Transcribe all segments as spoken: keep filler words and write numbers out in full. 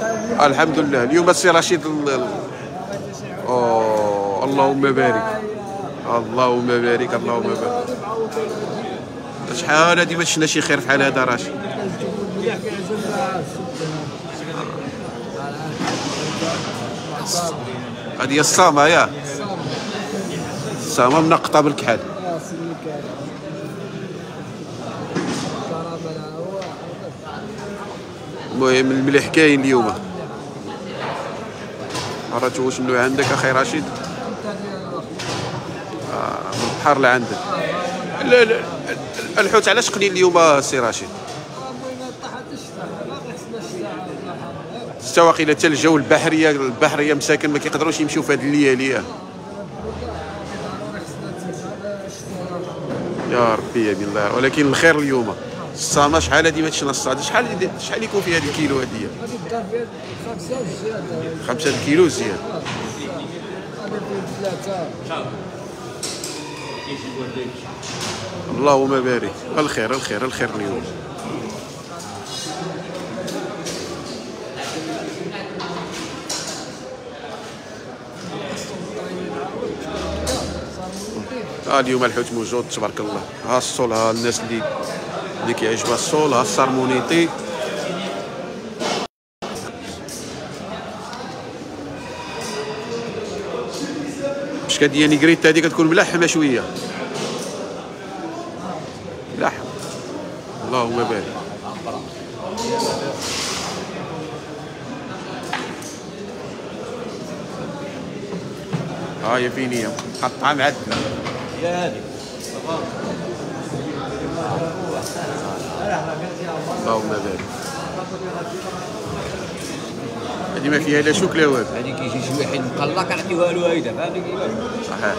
الحمد لله. اليوم السي رشيد ال... أوه اللهم بارك اللهم بارك اللهم بارك. شحال هادي ما شفنا شي خير بحال هذا رشيد. هذه الصامة يا الصامة منقطة بالكحل. المهم المليح كاين اليوم. عرفتوا شنو عندك اخي رشيد؟ آه من البحر لعندك. لا لا الحوت علاش قليل اليوم سي رشيد؟ استواقيله حتى الجو البحريه البحريه مساكن ما كيقدروش يمشيو في هذه الليالي. يا ربي يا بالله. ولكن الخير اليوم. الصامه شحال هادي ما تشنا الصاد شحال شحال يكون فيها هذه الكيلو هذه؟ خمسة كيلو زياده. اللهم بارك. الخير الخير الخير اليوم. ها اليوم الحوت موجود تبارك الله. ها الصول ها الناس اللي اللي كيعجبها الصول. ها السارمونيتي باش كدير نيغريتا هذه كتكون ملحمه شويه ملحم. اللهم بارك. ها هي فينيه مقطعه معدله. اللهم بارك. هذه ما فيها لا شوك لا والو. هذه كيجي شي واحد مقلق كنعطيوها له هيدا فهمتي كيفاش؟ صحيح.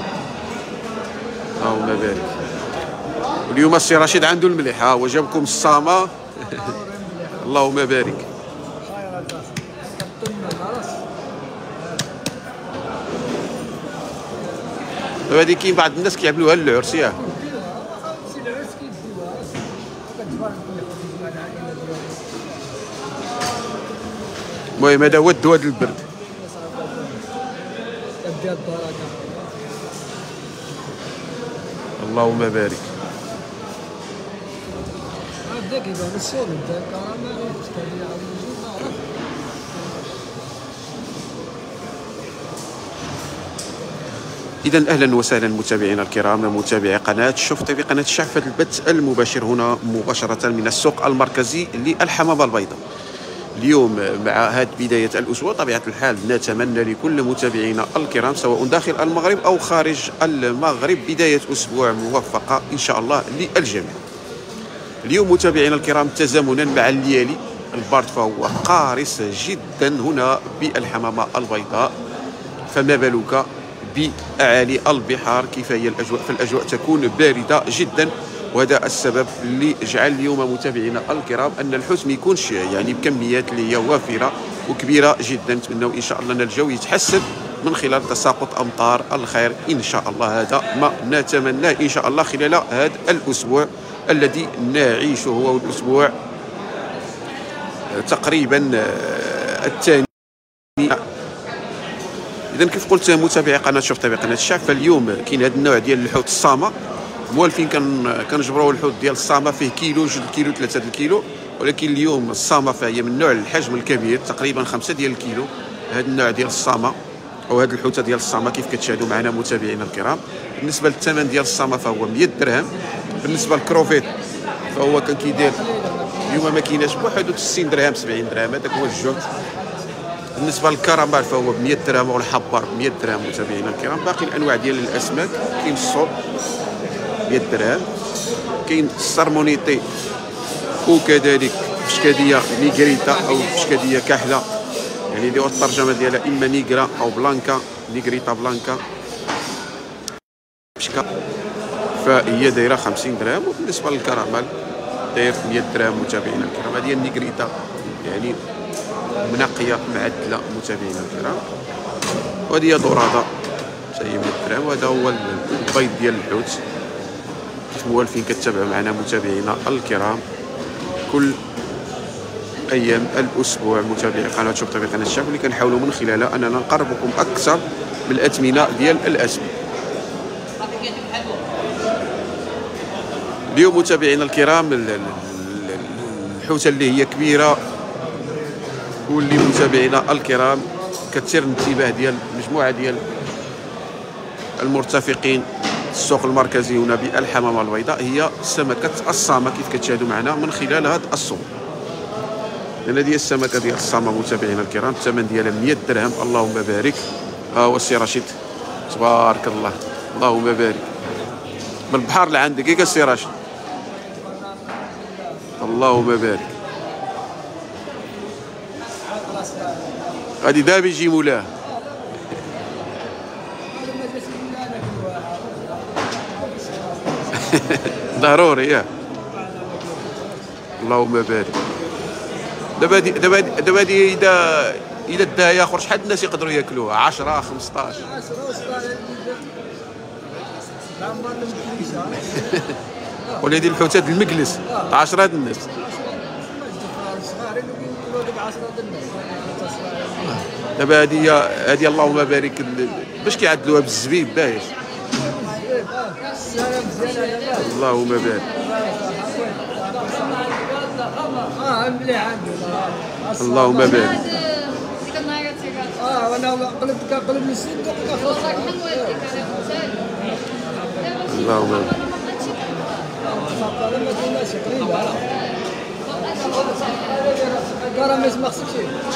اللهم بارك. واليوم السي رشيد عنده المليح. ها هو جابكم الصامه. اللهم بارك. هذه كاين بعض الناس كيعملوها للعرس ياك. المهم هذا هو الدواء ديال البرد. اللهم بارك. إذا أهلا وسهلا متابعينا الكرام متابعي قناة شوف تي في قناة الشعب في البث المباشر هنا مباشرة من السوق المركزي للحمامة البيضاء. اليوم مع هذه بداية الأسبوع طبيعة الحال نتمنى لكل متابعينا الكرام سواء داخل المغرب أو خارج المغرب بداية أسبوع موفقة إن شاء الله للجميع. اليوم متابعينا الكرام تزامنا مع الليالي البرد فهو قارس جدا هنا بالحمامة البيضاء، فما بالك بأعالي البحار كيف هي الأجواء؟ فالأجواء تكون باردة جدا، وهذا السبب اللي جعل اليوم متابعينا الكرام أن الحوت ما يكونش يعني بكميات اللي هي وافرة وكبيرة جدا. نتمنوا إن شاء الله أن الجو يتحسن من خلال تساقط أمطار الخير إن شاء الله. هذا ما نتمناه إن شاء الله خلال هذا الأسبوع الذي نعيشه، هو الأسبوع تقريبا الثاني. إذا كيف قلت متابعي قناة شوف تابع قناة الشعب، فاليوم كاين هذا النوع ديال الحوت الصامة موالفين كان كنجبروا الحوت ديال الصامة فيه كيلو جوج كيلو ثلاثة الكيلو، ولكن اليوم الصامة فهي من نوع الحجم الكبير تقريبا خمسة ديال الكيلو. هذا النوع ديال الصامة أو هذه الحوتة ديال الصامة كيف كتشاهدوا معنا متابعينا الكرام. بالنسبة للثمن ديال الصامة فهو مية درهم. بالنسبة للكروفيت فهو كان كيدير اليوم ما كايناش بواحد ستين درهم سبعين درهم، هذاك هو الجهد. بالنسبه للكرامبال فهو ب مية درهم والحبار ب مية درهم متابعينا الكرام. باقي الانواع ديال الاسماك كاين الصوب مية درهم، كاين السارمونيتي وكذلك بشكاديه نيغريتا او بشكاديه كحله، يعني اللي هو الترجمه ديالها اما نيغرا او بلانكا، نيغريتا بلانكا بشكا، فهي دايره خمسين درهم. وبالنسبه للكرامبال داير مية درهم متابعينا الكرام. هذه النيغريتا يعني منقيه معدله متابعينا الكرام، وهذه هي دوراده حتى هي مية درهم. وهذا هو البيض ديال الحوت كيف موالفين كتتابعوا معنا متابعينا الكرام. كل ايام الاسبوع متابعي قناه شوف طبيعي قناه الشعب، اللي كنحاولوا من خلالها اننا نقربكم اكثر من الاثمنه ديال الاسماك. اليوم متابعينا الكرام الحوته اللي هي كبيره واللي متابعينا الكرام كتثير الانتباه ديال مجموعه ديال المرتفقين السوق المركزي هنا بالحمامه البيضاء، هي سمكه الصامه كيف كتشاهدوا معنا من خلال هذا الصور. لان هذه السمكه ديال الصامه متابعينا الكرام الثمن ديالها مية درهم. اللهم بارك. ها هو السي رشيد تبارك الله، اللهم بارك. من البحر لعندك ياك السي رشيد، اللهم بارك. غادي دابا يجي مولاه. ضروري ياه. اللهم بارك. دابا دابا دابا اذا اذا داها ياخر شحال الناس يقدروا ياكلوها؟ عشرة خمسطاش. ولا هذه الحوتات المجلس عشرة د الناس. دابا هذه هذه اللهم بارك باش كيعدلوها بالزبيب باش. اللهم بارك. اللهم بارك. اه وانا قلبت كنقلب نسيت اللهم بارك. كراميس ما خصكش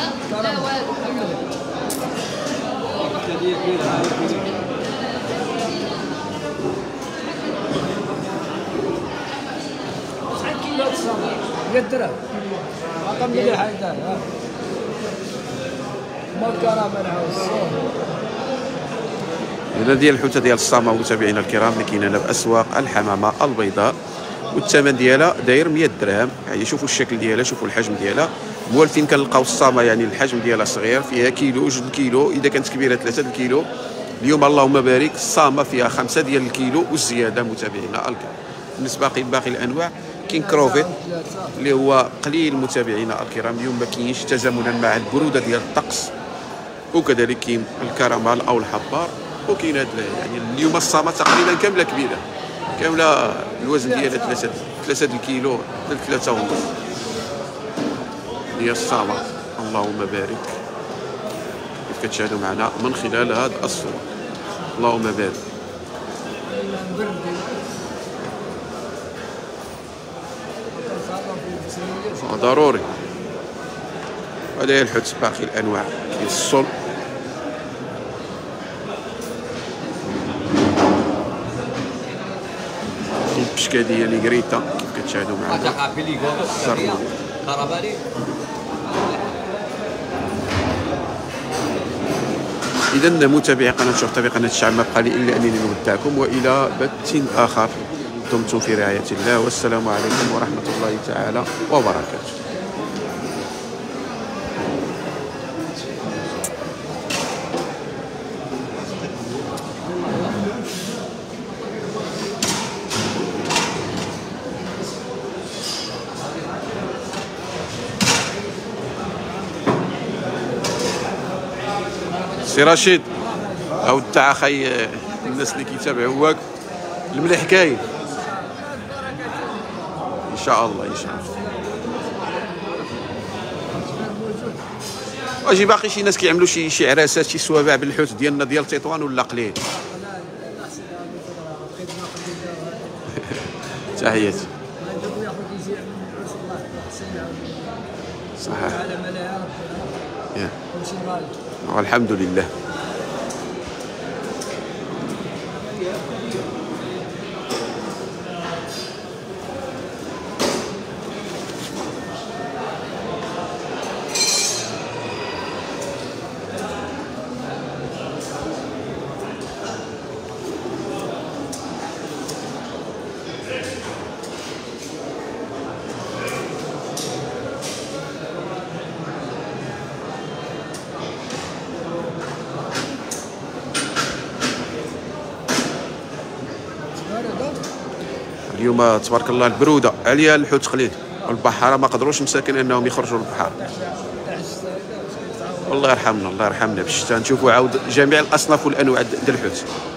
شحال كيلو الصامت؟ مية درهم. رقم مليح هيدا. ما الكرامه نعاود هنا ديال الحوته ديال الصامه متابعينا الكرام اللي كاينه باسواق الحمامه البيضاء، والثمن ديالها داير مية درهم. يعني شوفوا الشكل ديالها، شوفوا الحجم ديالها. موالفين كنلقاو الصامه يعني الحجم ديالها صغير، فيها كيلو جوج الكيلو، اذا كانت كبيره ثلاثة الكيلو. اليوم اللهم بارك الصامه فيها خمسة ديال الكيلو والزياده متابعينا الكرام. بالنسبه لباقي الانواع كاين كروفيت اللي هو قليل متابعينا الكرام. اليوم ما كاينش تزامنا مع البروده ديال الطقس، وكذلك كاين الكرامال او الحبار، وكاين هاد يعني اليوم الصامه تقريبا كامله كبيره، كامله الوزن ديالها ثلاثة ثلاثة الكيلو ثلاثة ونص هي الصامه. اللهم بارك كيف كتشاهدوا معنا من خلال هذا الصور. اللهم بارك. ضروري. هذا هي الحوت باقي الانواع. كاين الصل، كاين البشكاديه نيغريتا كيف كتشاهدوا معنا. اذا متابعي قناه شوف طبيعي قناه الشعب، ما بقى لي الا انني نودعكم والى بث اخر. دمتم في رعايه الله، والسلام عليكم ورحمه الله تعالى وبركاته. سي رشيد عاود تاع اخي الناس اللي كيتابعوك المليح كاين ان شاء الله ان شاء الله. واجي باقي شي ناس كيعملوا شي شي عراسات شي سوابع بالحوت ديالنا ديال تطوان ولا قليل؟ تحياتي. صحيح. والحمد لله. اليوم تبارك الله البروده عليا الحوت قليل. والبحاره ما قدروش مساكن انهم يخرجوا للبحر. الله يرحمنا الله يرحمنا بالشتاء نشوفوا عاود جميع الاصناف والانواع ديال الحوت.